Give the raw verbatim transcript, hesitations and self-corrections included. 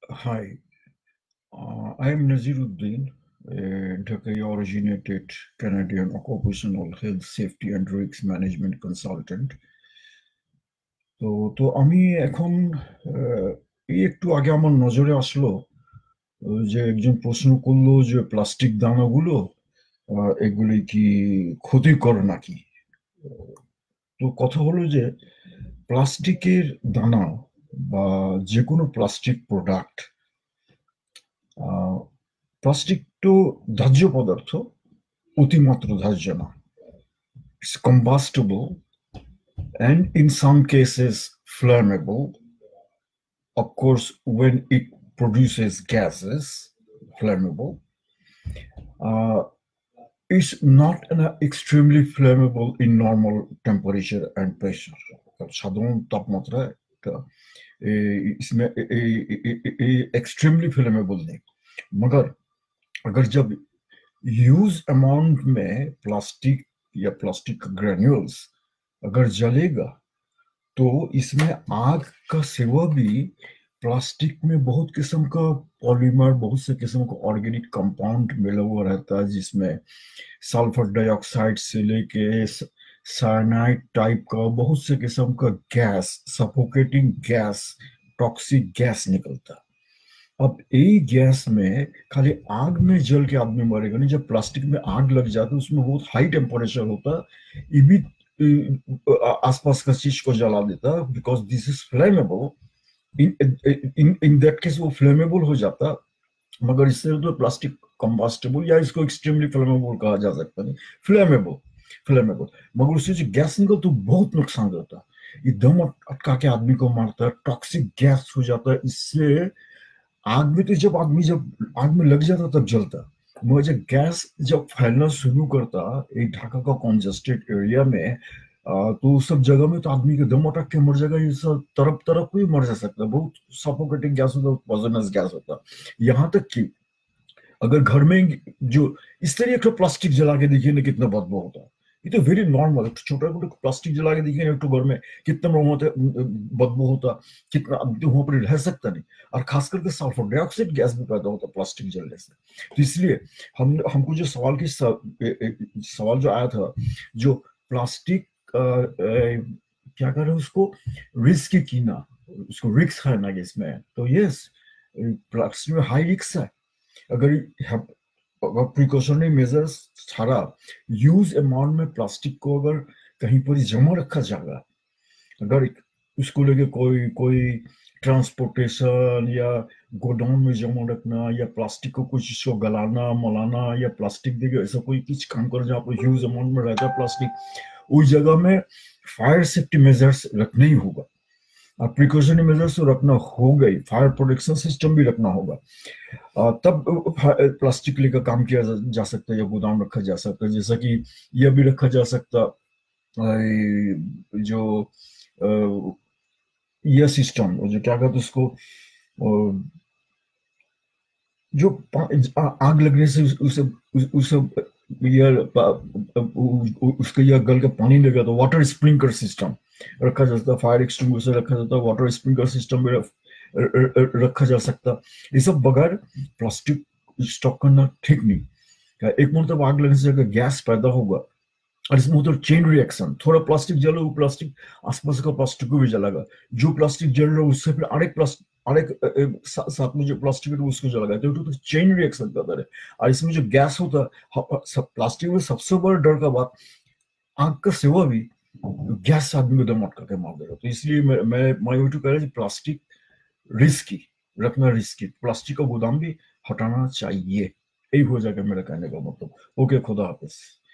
Hi, uh, I am Naziruddin, a Dhaka originated Canadian occupational health safety and risk management consultant. তো তো আমি এখন আহ, এই একটু আগে আমার নজরে আসলো আহ, যে একজন প্রশ্ন করলো যে প্লাস্টিক দানাগুলো আহ, এগুলি কি ক্ষতিকর নাকি। তো কথা হলো যে প্লাস্টিকের দানা বা যে কোনো প্লাস্টিক প্রোডাক্ট, প্লাস্টিক তো দাহ্য পদার্থ, অতিমাত্র ধার্য না। It's combustible and in some cases flammable. Of course, when it produces gases, flammable. Uh, it's not an extremely flammable in normal temperature and pressure. সাধারণ তাপমাত্রায় এটা ए- इसमें एक्सट्रीमली फ्लेमेबल नहीं, मगर अगर जब ह्यूज अमाउंट में प्लास्टिक या प्लास्टिक ग्रेन्यूल्स अगर जलेगा तो इसमें आग का सेवा भी प्लास्टिक में बहुत किस्म का पॉलीमर, बहुत से किस्म का ऑर्गेनिक कंपाउंड मिला हुआ रहता है, जिसमें सल्फर डाइऑक्साइड से लेके साइनाइड टाइप का बहुत से किस्म का gas, suffocating gas, toxic gas निकलता है। अब यही गैस में खाली आग में जल के आदमी मरेगा नहीं। जब प्लास्टिक में आग लग जाती है उसमें बहुत हाई टेम्परेचर होता है, ये भी अ, आसपास का चीज को जला देता है, because this is flammable. In in in that case वो फ्लेमेबल हो जाता। मगर इससे तो प्लास्टिक कंबास्टेबल या इसको एक्सट्रीमली फ्लेमेबल कहा जा सकता है, फ्लेमेबल फ्लेमेबल। मगर उससे जो गैस निकल तो बहुत नुकसान करता है, ये दम अटका के आदमी को मारता है, टॉक्सिक गैस हो जाता है। इससे आग में तो जब आदमी जब आग में लग जाता तब जलता, मगर जब गैस जब फैलना शुरू करता एक ढाका का कॉन्जेस्टेड एरिया में, आ, तो सब जगह में तो आदमी के दम अटक के मर जाएगा। ये सब तरफ तरफ कोई मर जा सकता है, बहुत सफोकेटिंग गैस होता है, पॉइजनस गैस होता है। यहाँ तक कि अगर घर में जो इस तरह एक प्लास्टिक जला के देखिए ना कितना बदबू होता है। ये तो वेरी नॉर्मल, छोटा मोटा प्लास्टिक जला के देखिए ना एक तो घर में कितना होता बदबू होता, कितना आदमी तो वहां पर रह सकता नहीं। और खास करके सल्फर डाइऑक्साइड गैस भी पैदा होता प्लास्टिक जलने से। तो इसलिए हम हमको जो सवाल की स, ए, ए, सवाल जो आया था, जो प्लास्टिक क्या कर रहे हैं उसको रिस्क की ना, उसको रिस्क है ना इसमें, तो यस प्लास्टिक में हाई रिस्क है। अगर प्रिकॉशनरी मेजर्स छाड़ा यूज अमाउंट में प्लास्टिक को अगर कहीं पर जमा रखा जाएगा, अगर उसको लेके कोई कोई ट्रांसपोर्टेशन या गोडाउन में जमा रखना या प्लास्टिक को कुछ इसको गलाना मलाना या प्लास्टिक देके ऐसा कोई कुछ काम कर जहाँ पर ह्यूज अमाउंट में रहता है प्लास्टिक, उस जगह में फायर सेफ्टी मेजर्स रखना ही होगा। और प्रिकॉशनरी मेजर्स तो रखना हो गई, फायर प्रोटेक्शन सिस्टम भी रखना होगा। आ, तब प्लास्टिक लेकर काम किया जा, जा सकता है या गोदाम रखा जा सकता है। जैसा कि यह भी रखा जा सकता आ, जो आ, यह सिस्टम जो क्या कहते हैं उसको, आ, जो पा- आ- आग लगने से उस, उसे उस, उस यह उसके यह गल के पानी लगा तो वाटर स्प्रिंकलर सिस्टम रखा जा सकता, फायर एक्सटिंग्विशर रखा जाता, वाटर स्प्रिंकलर सिस्टम भी र- र- रखा जा सकता। ये सब बगैर प्लास्टिक स्टॉक करना ठीक नहीं। एक मतलब आग लगने से अगर गैस पैदा होगा और इसमें होता है चेन रिएक्शन, थोड़ा प्लास्टिक जला वो प्लास्टिक आसपास का प्लास्टिक को भी जलाएगा, जो प्लास्टिक जल रहा है उससे फिर अनेक प्लास्टिक अनेक अ, अ, सा- साथ में जो प्लास्टिक है उसको जलाएगा, तो, तो चेन रिएक्शन करता है। और इसमें जो गैस होता है ह- सब प्लास्टिक में सबसे बड़ा डर का बात, आग का सेवा भी गैस से आदमी को दम अटका के मार देगा। तो इसलिए मैं मैं मैं टू कह रहा हूँ प्लास्टिक रिस्की रखना, रिस्की प्लास्टिक का गोदाम भी हटाना चाहिए। यही हो जाएगा मेरा कहने का मतलब। ओके, खुदा हाफिज।